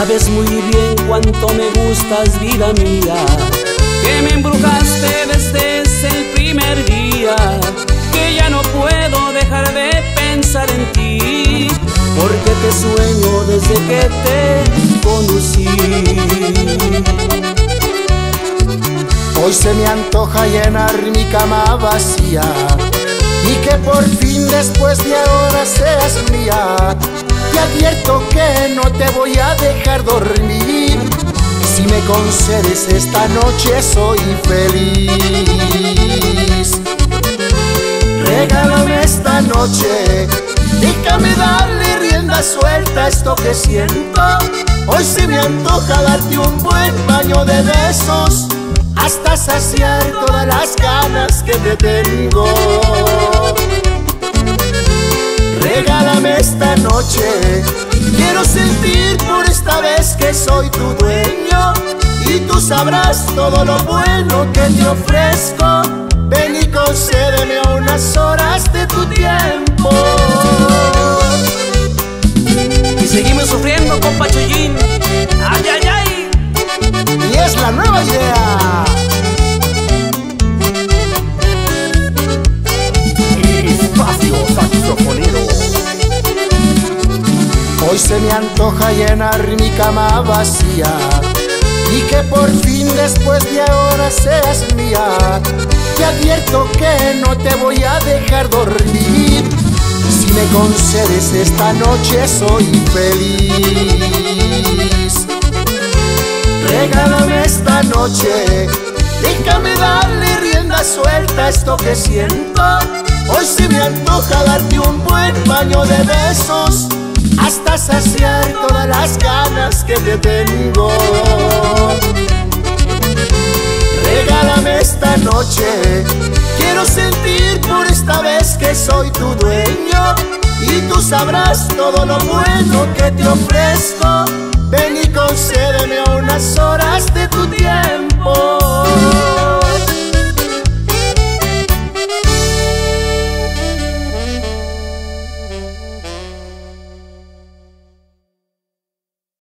Sabes muy bien cuánto me gustas, vida mía, que me embrujaste desde el primer día, que ya no puedo dejar de pensar en ti, porque te sueño desde que te conocí. Hoy se me antoja llenar mi cama vacía y que por fin después de ahora seas mía. Te advierto que no te voy a dejar dormir. Si me concedes esta noche soy feliz. Regálame esta noche, déjame darle rienda suelta a esto que siento. Hoy se me antoja darte un buen baño de besos hasta saciar todas las ganas que te tengo. Regálame esta noche, quiero sentir por esta vez que soy tu dueño, y tú sabrás todo lo bueno que te ofrezco. Ven y concédeme unas horas de tu tiempo. Y seguimos sufriendo, compa Chuyín. ¡Ay, ay, ay! Y es la nueva idea. Espacio Saxofonero. Hoy se me antoja llenar mi cama vacía y que por fin después de ahora seas mía. Te advierto que no te voy a dejar dormir. Si me concedes esta noche soy feliz. Regálame esta noche, déjame darle rienda suelta a esto que siento. Hoy se me antoja darte un buen baño de besos hasta saciar todas las ganas que te tengo. Regálame esta noche, quiero sentir por esta vez que soy tu dueño, y tú sabrás todo lo bueno que te ofrezco. Ven y concédeme unas horas de